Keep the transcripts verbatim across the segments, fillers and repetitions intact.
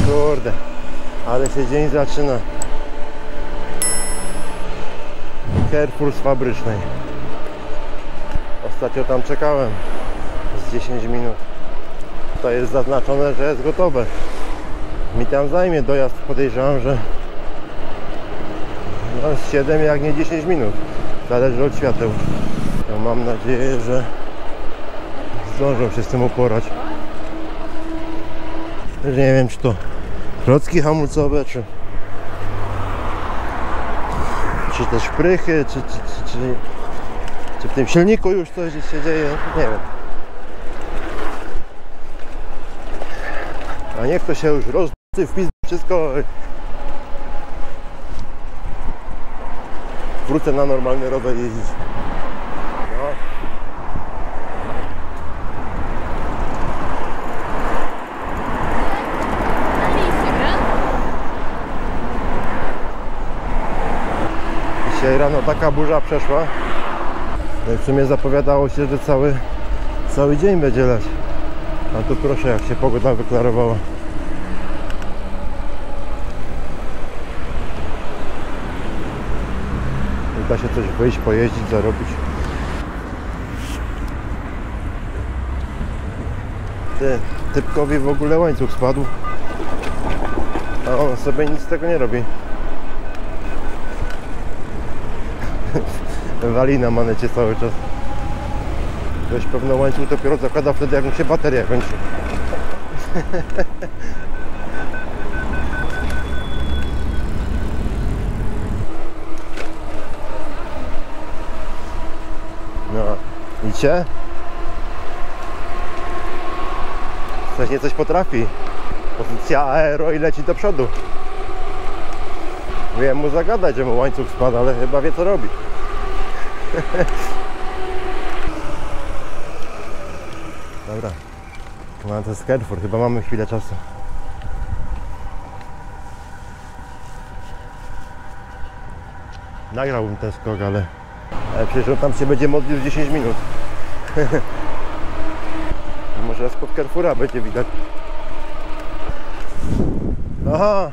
Kurde, ale się dzień zaczyna. Carrefour z Fabrycznej. Ostatnio tam czekałem z dziesięć minut. To jest zaznaczone, że jest gotowe. Mi tam zajmie dojazd, podejrzewam, że no z siedem jak nie dziesięć minut. Zależy od świateł. No mam nadzieję, że zdążą się z tym uporać. Nie wiem, czy to klocki hamulcowe, czy czy też szprychy, czy, czy, czy, czy, czy w tym silniku już coś się dzieje, nie wiem. A niech to się już rozducy, wpis wszystko. Wrócę na normalny rower jeździć. No. Dzisiaj rano taka burza przeszła. No i w sumie zapowiadało się, że cały, cały dzień będzie lać. A tu proszę, jak się pogoda wyklarowała. Da się coś wyjść, pojeździć, zarobić. Ty, typkowi w ogóle łańcuch spadł, a on sobie nic z tego nie robi. Wali na manecie cały czas. Ktoś pewno łańcuch dopiero zakłada wtedy, jak mu się bateria kończy. No, widzicie? Coś nie coś potrafi. Pozycja aero i leci do przodu. Miałem mu zagadać, że mu łańcuch spada, ale chyba wie, co robi. Dobra. No to jest Carrefour, chyba mamy chwilę czasu. Nagrałbym ten skok, ale... Ale przecież on tam się będzie modlił dziesięć minut. Może spod Carrefoura będzie widać. Aha!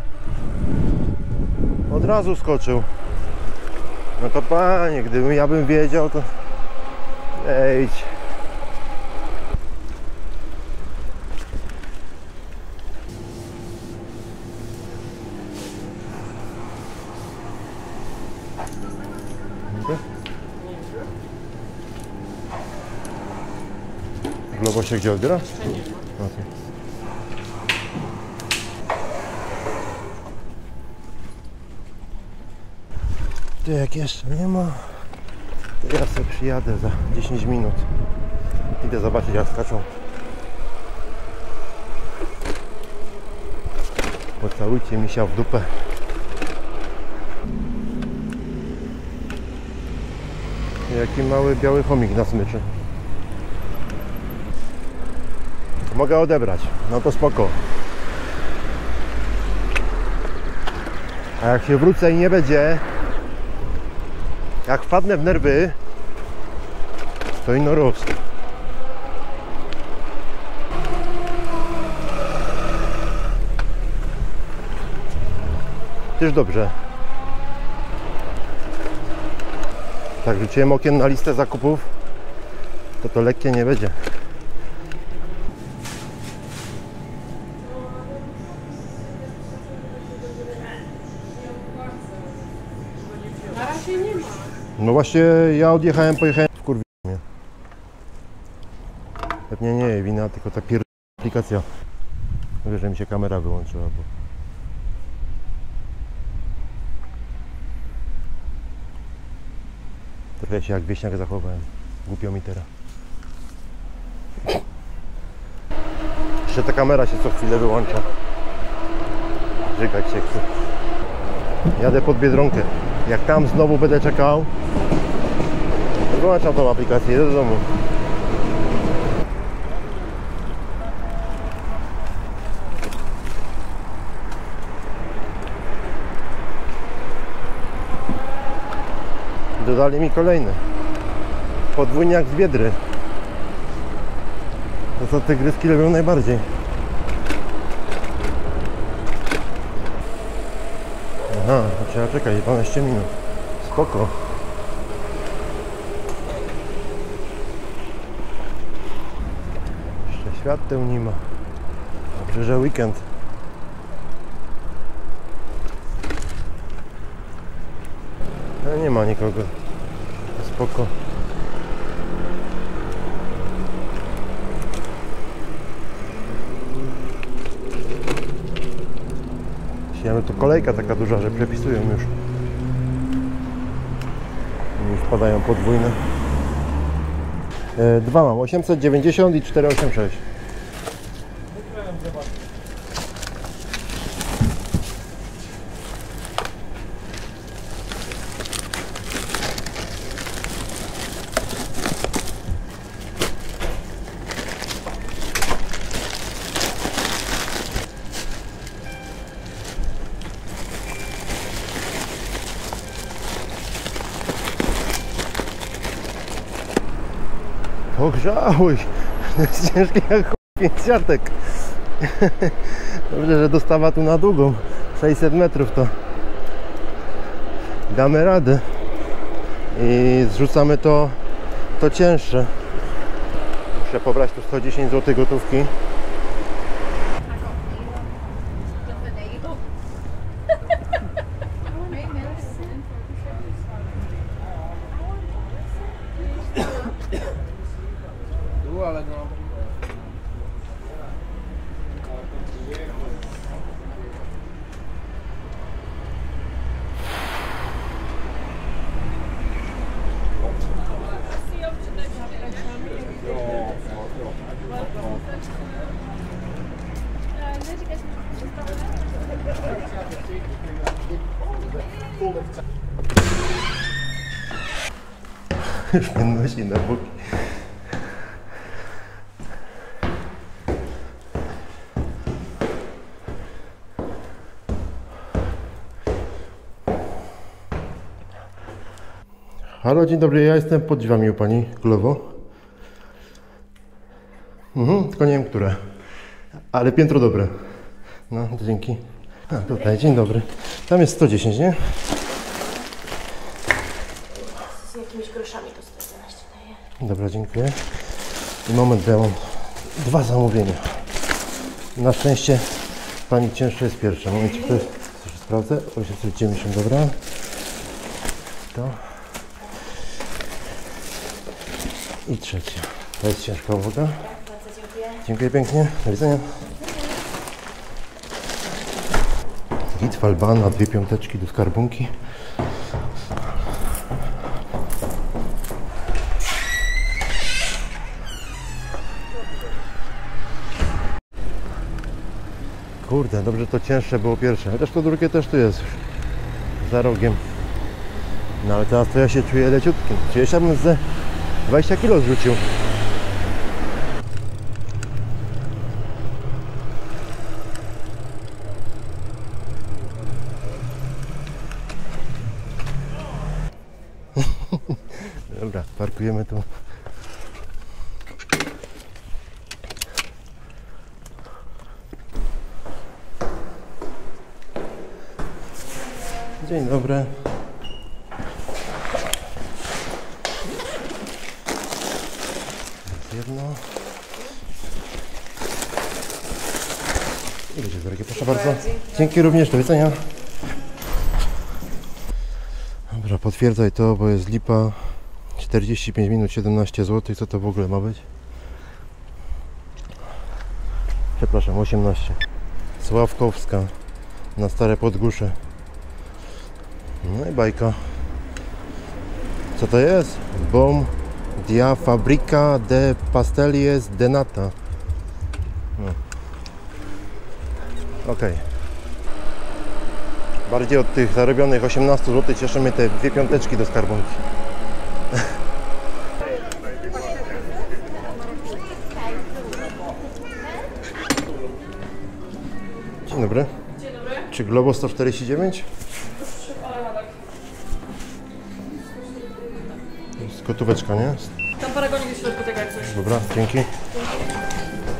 Od razu skoczył. No to panie, gdybym ja bym wiedział, to... Ejdź. Globo się gdzie odbiera? Jeszcze nie ma. Okay. To jak jeszcze nie ma, to ja sobie przyjadę za dziesięć minut. Idę zobaczyć, jak skaczą. Pocałujcie misia w dupę. Jaki mały biały chomik na smyczy. Mogę odebrać, no to spoko. A jak się wrócę i nie będzie, jak wpadnę w nerwy, to ino roz. Też dobrze. Tak, rzuciłem okiem na listę zakupów, to to lekkie nie będzie. No właśnie, ja odjechałem, pojechałem w kurwie. Pewnie nie jej wina, tylko ta pier... aplikacja. Mówię, że mi się kamera wyłączyła, bo... Trochę się jak wieśniak zachowałem. Głupio mi teraz. Jeszcze ta kamera się co chwilę wyłącza. Żygać się chce. Jadę pod Biedronkę. Jak tam znowu będę czekał, to wyłączam tą aplikację, jedę do domu. Dodali mi kolejny. Podwójniak z Biedry. To co tygryski lubią najbardziej. Aha, trzeba czekać dwanaście minut. Spoko. Jeszcze świateł nie ma. Dobrze, że weekend. No, nie ma nikogo. Spoko. Myślałem, że to kolejka taka duża, że przepisują już. Już wpadają podwójne. E, dwa mam, osiemset dziewięćdziesiąt i czterysta osiemdziesiąt sześć. Pogrzałeś! To jest ciężkie jak pięć siatek. Dobrze, że dostawa tu na długą. sześćset metrów to damy radę. I zrzucamy to, to cięższe. Muszę pobrać tu sto dziesięć złotych gotówki. Ale no. Już podnosi na boki. Halo, dzień dobry, ja jestem pod drzwiami u Pani Królowo. Mhm, tylko nie wiem, które. Ale piętro dobre. No, dzięki. A, tutaj, dzień dobry. Tam jest sto dziesięć, nie? Z jakimiś groszami to sto jedenaście daje. Dobra, dziękuję. I moment, bo ja mam dwa zamówienia. Na szczęście Pani cięższa jest pierwsza. Momencie, to jest, coś sprawdzę. osiemset dziewięćdziesiąt, dobra. To. I trzecia. To jest ciężka uwaga. Bardzo dziękuję. Dziękuję pięknie. Do widzenia. Git Albana, dwie piąteczki do skarbonki. Kurde, dobrze to cięższe było pierwsze. Chociaż to drugie też tu jest już. Za rogiem. No ale teraz to ja się czuję leciutkim. Czyli ja bym ze dwadzieścia kilo zrzucił. Dobra, parkujemy tu. Dzień dobry. Jedno. I będzie drogie, proszę bardzo. Dzięki również, do widzenia. Dobra, potwierdzaj to, bo jest lipa. czterdzieści pięć minut, siedemnaście złotych. Co to w ogóle ma być? Przepraszam, osiemnaście. Sławkowska na Stare Podgórze. No i bajka. Co to jest? Bom dia Fabbrica de Pastellies de Nata. No. Ok. Bardziej od tych zarobionych osiemnaście złotych cieszy mnie te dwie piąteczki do skarbonki. Dzień dobry. Dzień dobry. Czy Globo sto czterdzieści dziewięć? Jest gotóweczka, nie? Tam paragonik jest w środku, tak jak coś. Dobra, dzięki.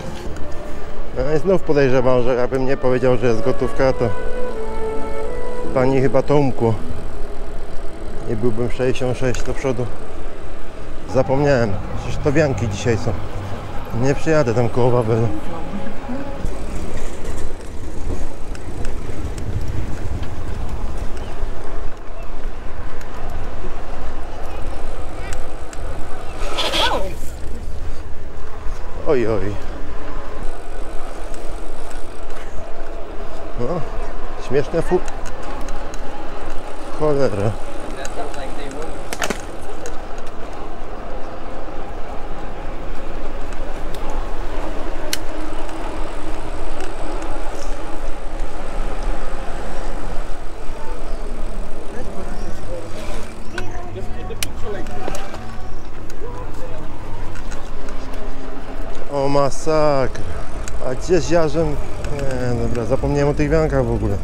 No i znów podejrzewam, że jakbym nie powiedział, że jest gotówka, to pani chyba to umkło. I byłbym sześćdziesiąt sześć do przodu. Zapomniałem, przecież to wianki dzisiaj są. Nie przyjadę tam koło Wawelu. Oj, oj. No, śmieszne fu... Cholera. O masakra. A gdzieś jarzem... Nie, dobra, zapomniałem o tych wiankach w ogóle.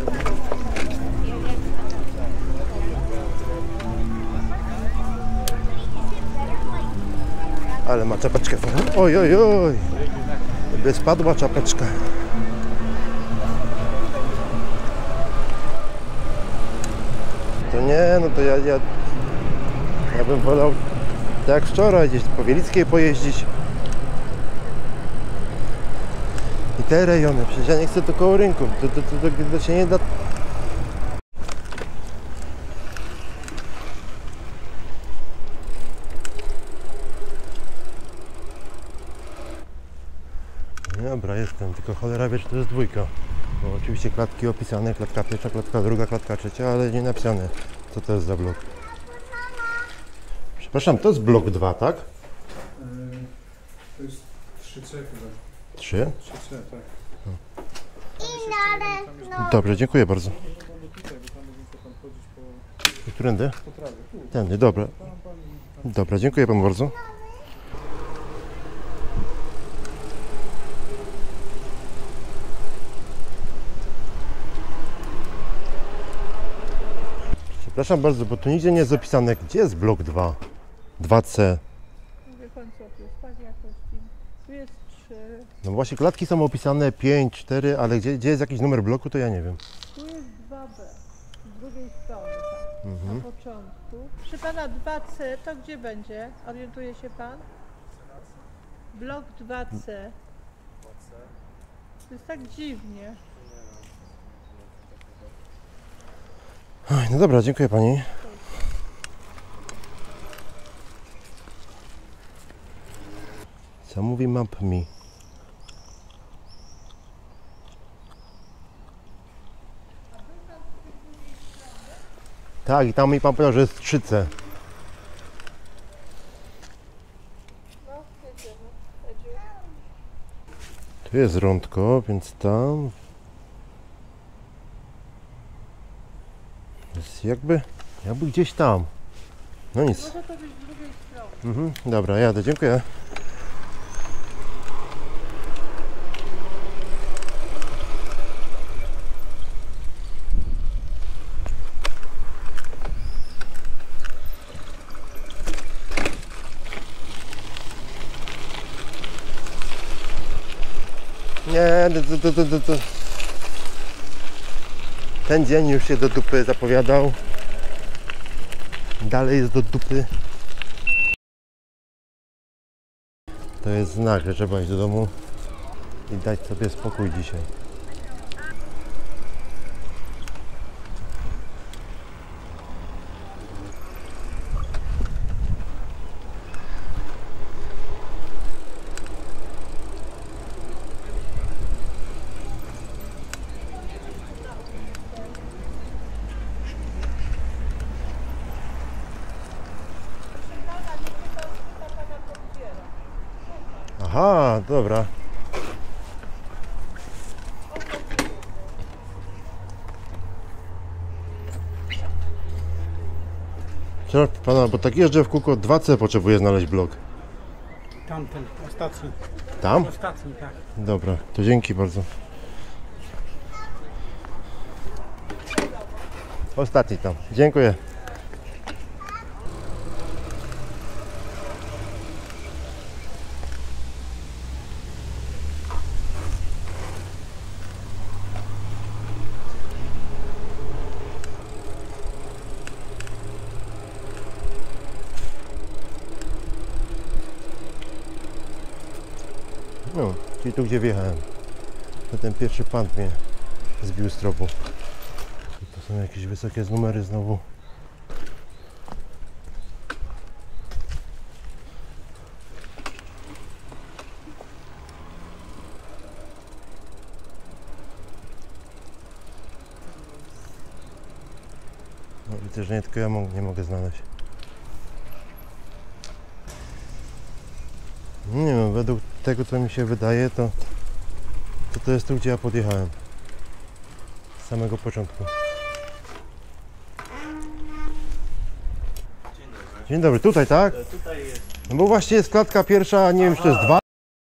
Ale ma czapeczkę. Oj, oj, oj. By spadła czapeczka. To nie, no to ja, ja... Ja bym wolał tak jak wczoraj gdzieś po Wielickiej pojeździć. I te rejony, przecież ja nie chcę to koło rynku, to, to, to, to, to się nie da. Dobra, jestem, tylko cholera wie, czy to jest dwójka. Bo oczywiście klatki opisane, klatka pierwsza, klatka druga, klatka trzecia, ale nie napisane, co to jest za blok. Przepraszam, to jest blok dwa, tak? To jest trzy C chyba. trzy? trzy C, tak. Dobrze, dziękuję bardzo. Tutaj, bo tam można tam chodzić po, I którędy? po trawie. Tu, Tędy, dobra. tam pani... Dobra, dziękuję panu bardzo. Przepraszam bardzo, bo tu nigdzie nie jest zapisane, gdzie jest blok dwa? dwa C. Wie pan co, to jest tak jakości. Tu jest trzy, No właśnie klatki są opisane pięć, cztery, ale gdzie, gdzie jest jakiś numer bloku, to ja nie wiem. tu jest dwa B. Z drugiej strony tam, Mhm. na początku. Przy pana dwa C to gdzie będzie? Orientuje się pan? Blok dwa C. To jest tak dziwnie. Oj, no dobra, dziękuję pani. Co mówi map mi? Tak, i tam mi pan powiedział, że jest trzy C. No, jedziemy. Jedziemy. Tu jest rądko, więc tam... Jest jakby... Jakby gdzieś tam. No nic. Może to być z drugiej strony. Mhm, dobra, jadę, dziękuję. Nie, to, to, to, to, to. Ten dzień już się do dupy zapowiadał. Dalej jest do dupy. To jest znak, że trzeba iść do domu i dać sobie spokój dzisiaj. Aha, dobra. Proszę pana, bo tak jeżdżę w kółko, dwa C potrzebuję znaleźć blok. Tamten, ostatni. Tam? Ostatni, tak. Dobra, to dzięki bardzo. Ostatni tam. Dziękuję. No, czyli tu gdzie wjechałem. To ten pierwszy pan mnie zbił z tropu. To są jakieś wysokie numery znowu. No, widzę, że nie tylko ja mo- nie mogę znaleźć. Nie wiem, według tego co mi się wydaje, to to, to jest tu, gdzie ja podjechałem. Z samego początku. Dzień dobry, tutaj, tak? Tutaj jest. No bo właśnie jest klatka pierwsza, nie wiem, czy to jest dwa.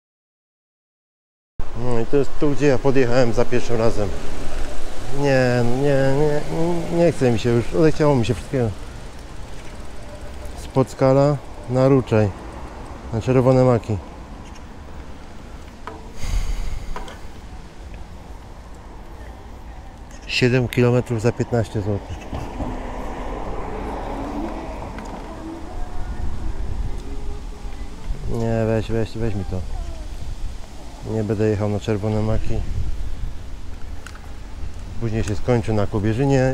No i to jest tu, gdzie ja podjechałem za pierwszym razem. Nie, nie, nie, nie chce mi się już, odechciało mi się wszystkiego. Spod skala na Ruczej, na Czerwone Maki. siedem kilometrów za piętnaście złotych. Nie, weź, weź, weź mi to. Nie będę jechał na Czerwone Maki. Później się skończy na Kobierzynie.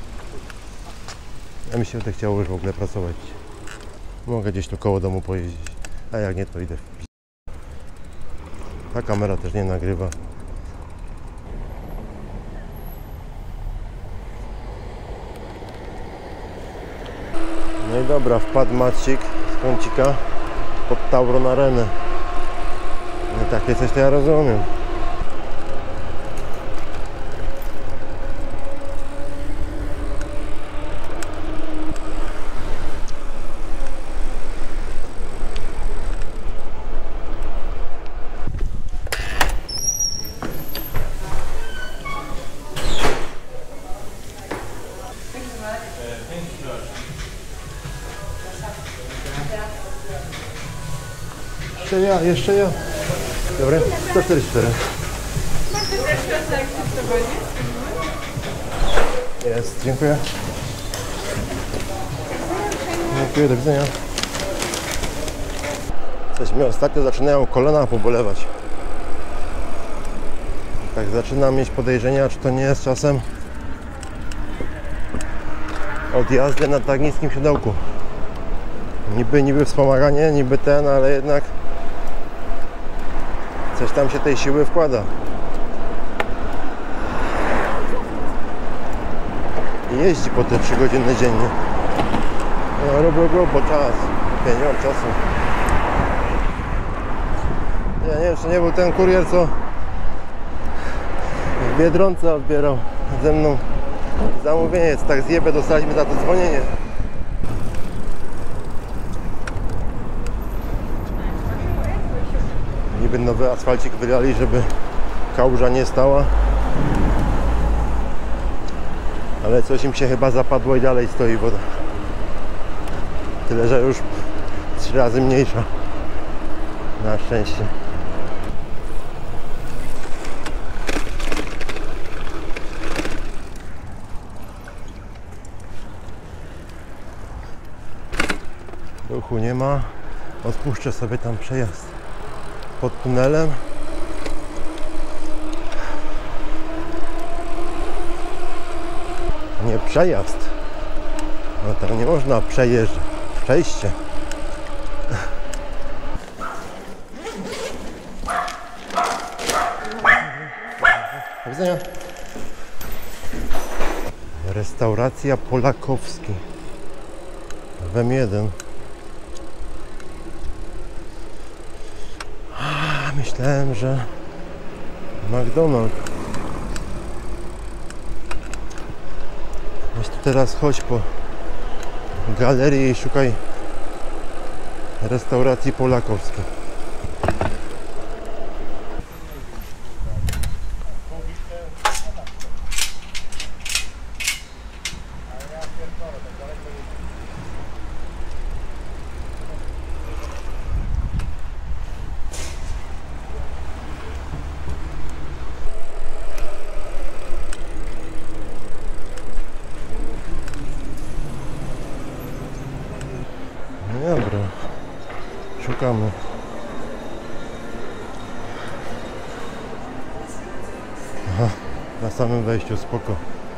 A mi się będę chciało już w ogóle pracować. Mogę gdzieś tu koło domu pojeździć. A jak nie, to idę w p***. Ta kamera też nie nagrywa. No i dobra, wpadł Macik z kącika pod Tauron Arenę. No takie coś to ja rozumiem. Jeszcze ja, jeszcze ja. Dobra, sto czterdzieści cztery. Jest, dziękuję. Dziękuję, do widzenia. Coś mi ostatnio zaczynają kolana pobolewać. Tak zaczynam mieć podejrzenia, czy to nie jest czasem od jazdy na tak niskim siodełku. Niby, niby wspomaganie, niby ten, ale jednak coś tam się tej siły wkłada. I jeździ po te trzy godziny dziennie. No robię go, bo czas. Ja nie mam czasu. Ja nie wiem, czy nie był ten kurier, co w Biedronce odbierał ze mną zamówienie. Tak zjebę, dostaliśmy za to dzwonienie. Niby nowy asfalcik wylali, żeby kałuża nie stała. Ale coś im się chyba zapadło i dalej stoi woda. Tyle, że już trzy razy mniejsza. Na szczęście. Ruchu nie ma. Odpuszczę sobie tam przejazd pod tunelem. Nie przejazd. No tam nie można przejeżdżać. Przejście. Do widzenia. Restauracja Polakowski w M jeden. Myślałem, że McDonald's. Weź tu teraz chodź po galerii i szukaj restauracji polakowskiej. Dobra, szukamy. Na samym wejściu, spoko.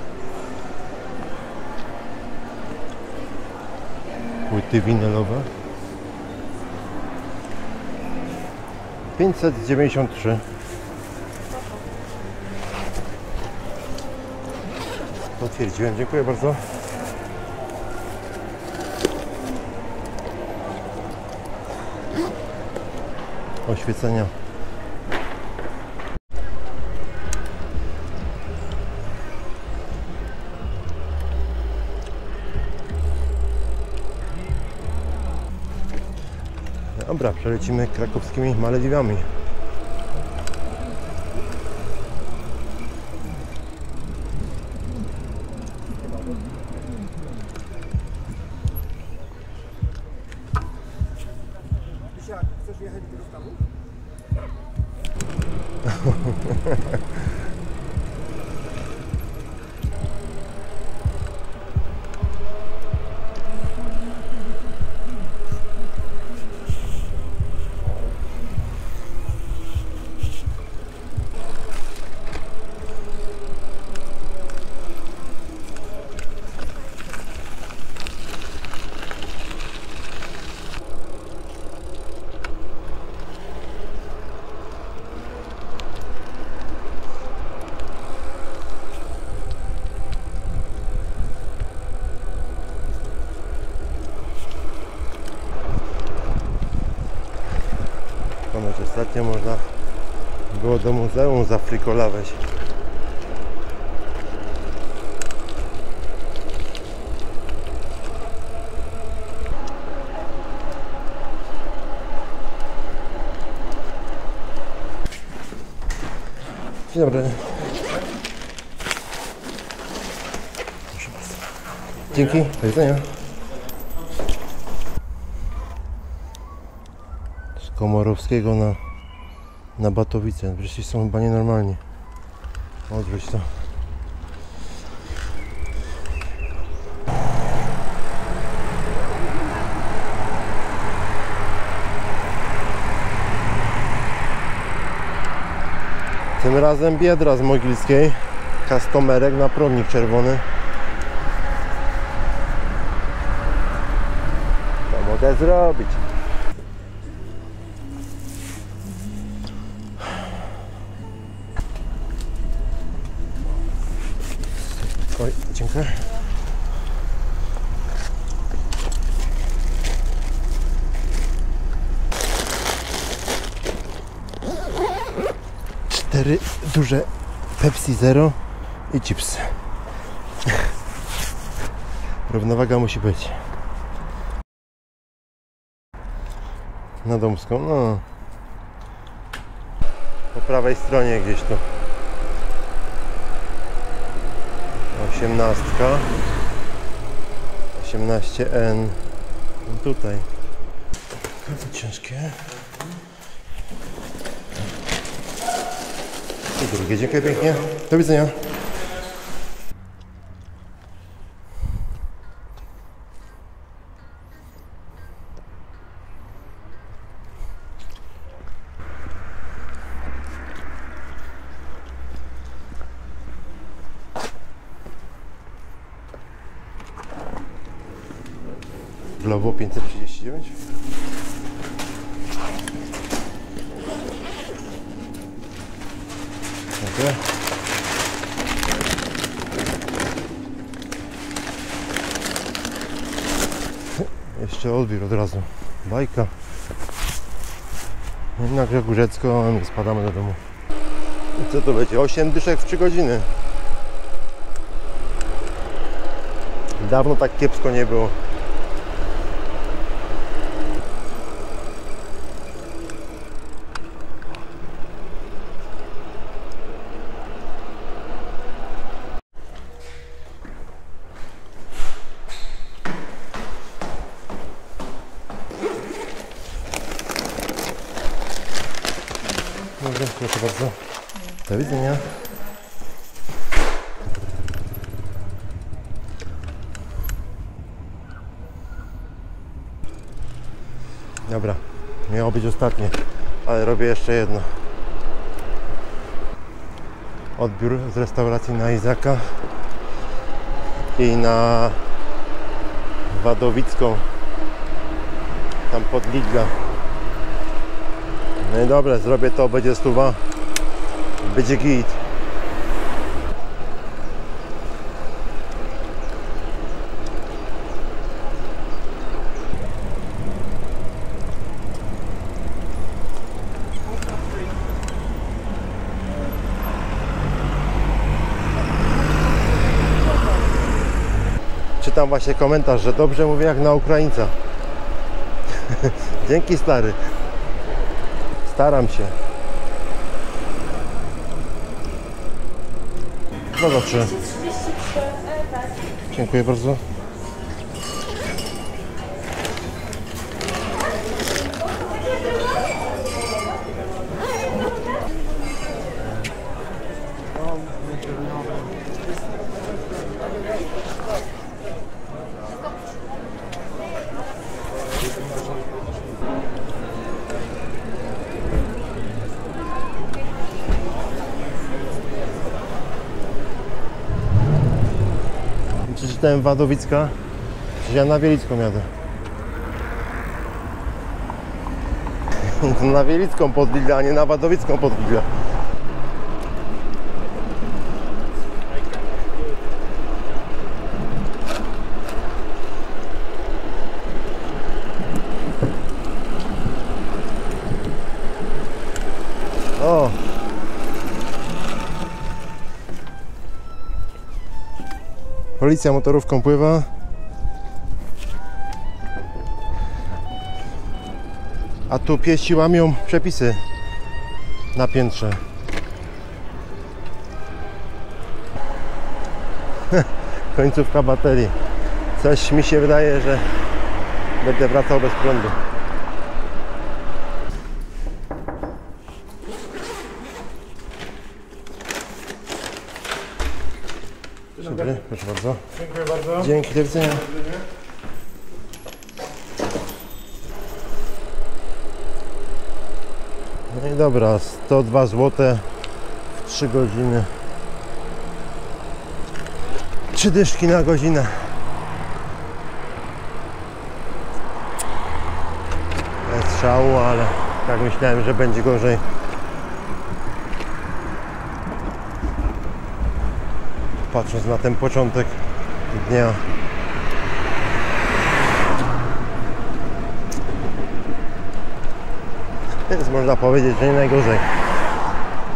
Płyty winylowe. pięćset dziewięćdziesiąt trzy. Potwierdziłem, dziękuję bardzo. Oświecenia. Dobra, przelecimy krakowskimi Malediwami. Chcesz jechać do Stanów? Ponoć ostatnio można było do muzeum za frikola wejść. Dzień dobry. Proszę bardzo. Dzięki, do widzenia. Z Komorowskiego na, na Batowice. Wreszcie są chyba nienormalni. Odwróć to. Tym razem Biedra z Mogilskiej. Kastomerek na promnik czerwony. To mogę zrobić. Oj, dziękuję. Cztery duże Pepsi Zero i chips. Równowaga musi być. Na Domską, no. Po prawej stronie gdzieś tu. Osiemnastka. Osiemnaście N. No tutaj. To ciężkie. I drugie, dziękuję pięknie. Do widzenia. Globo pięćset trzydzieści dziewięć. Dziękuję. Jeszcze odbiór od razu. Bajka. Na Górzecko i spadamy do domu. I co to będzie? osiem dyszek w trzy godziny. Dawno tak kiepsko nie było. Dobrze, proszę bardzo. Do widzenia. Dobra, miało być ostatnie, ale robię jeszcze jedno. odbiór z restauracji na Izaka i na Wadowicką, tam pod Lidla. No i dobra, zrobię to, będzie stuwa, będzie git. Czytam właśnie komentarz, że dobrze mówię jak na Ukraińca. Dzięki, stary. Staram się. No dobrze. Dziękuję bardzo. Przeczytałem Wadowicka, że ja na Wielicką jadę. Na Wielicką pod Lidla, a nie na Wadowicką pod Lidla. O! Policja motorówką pływa. A tu piesi łamią przepisy na piętrze. Końcówka baterii. Coś mi się wydaje, że będę wracał bez prądu. Dzień dobry, proszę bardzo. Dziękuję bardzo. Dzięki, do widzenia. No i dobra, sto dwa złote w trzy godziny. Trzy dyszki na godzinę. Bez szału, ale tak myślałem, że będzie gorzej. Patrząc na ten początek dnia. Więc można powiedzieć, że nie najgorzej.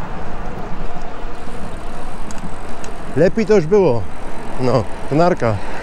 Lepiej to już było. No, to narka.